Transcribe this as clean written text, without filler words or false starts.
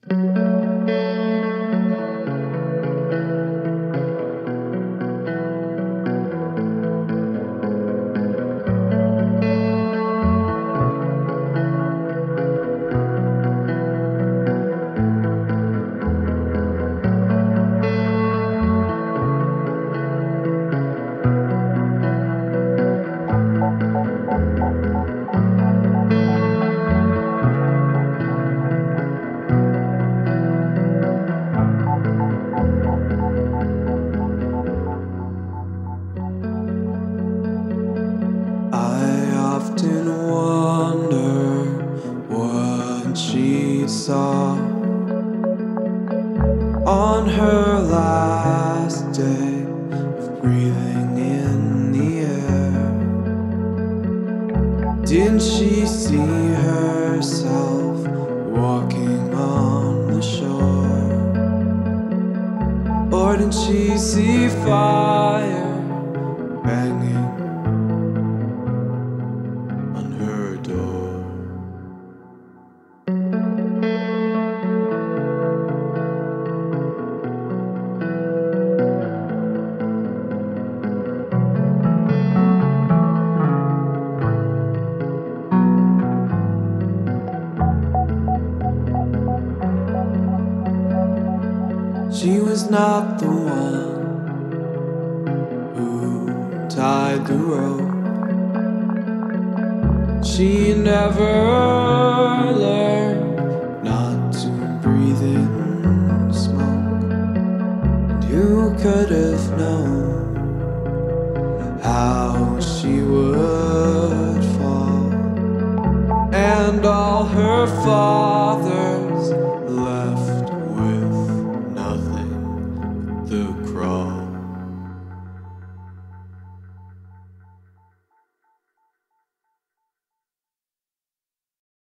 Saw on her last day of breathing in the air. Didn't she see herself walking on the shore? Or didn't she see fire banging on her door? She was not the one who tied the rope. She never learned not to breathe in smoke. And who could have known how she would fall? And all her fathers left with nothing. The